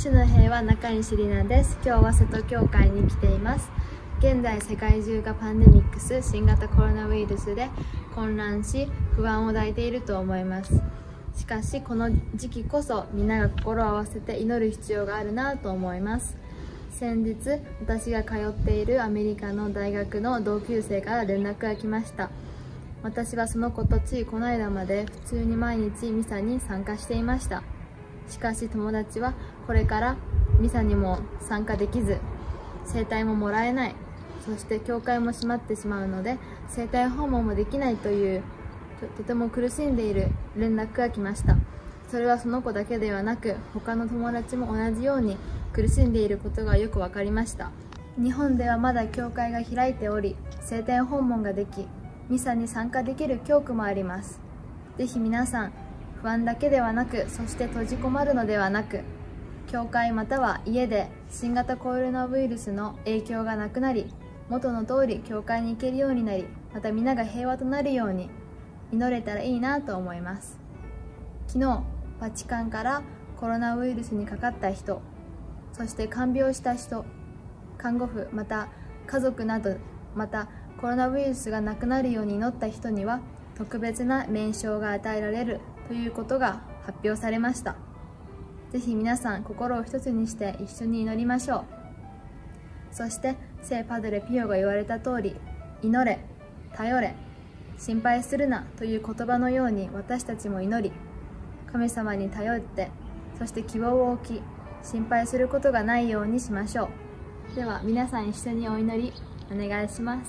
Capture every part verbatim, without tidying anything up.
主の平和中西里奈です。今日は瀬戸教会に来ています。現在世界中がパンデミックス、新型コロナウイルスで混乱し不安を抱いていると思います。しかしこの時期こそ皆が心を合わせて祈る必要があるなと思います。先日私が通っているアメリカの大学の同級生から連絡が来ました。私はその子とついこの間まで普通に毎日ミサに参加していました。しかし友達はこれからミサにも参加できず、聖体ももらえない、そして教会も閉まってしまうので聖体訪問もできないというと、とても苦しんでいる連絡が来ました。それはその子だけではなく他の友達も同じように苦しんでいることがよく分かりました。日本ではまだ教会が開いており、聖体訪問ができミサに参加できる教区もあります。ぜひ皆さん、不安だけではなく、そして閉じこまるのではなく、教会または家で新型コロナウイルスの影響がなくなり、元の通り教会に行けるようになり、また皆が平和となるように祈れたらいいなと思います。昨日バチカンからコロナウイルスにかかった人、そして看病した人、看護婦、また家族など、またコロナウイルスがなくなるように祈った人には特別な名称が与えられるということが発表されました。ぜひ皆さん心を一つにして一緒に祈りましょう。そして聖パドレピオが言われた通り、祈れ、頼れ、心配するなという言葉のように私たちも祈り、神様に頼って、そして希望を置き、心配することがないようにしましょう。では皆さん一緒にお祈りお願いします。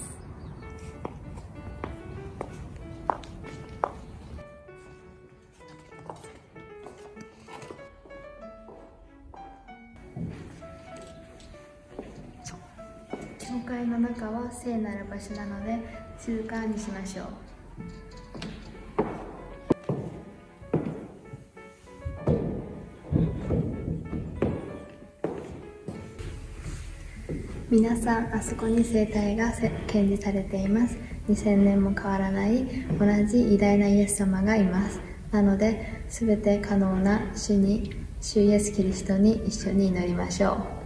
教会の中は聖なる場所なので静かにしましょう。皆さん、あそこに聖体が献示されています。にせんねんも変わらない同じ偉大なイエス様がいます。なので、すべて可能な主に、主イエスキリストに一緒に祈りましょう。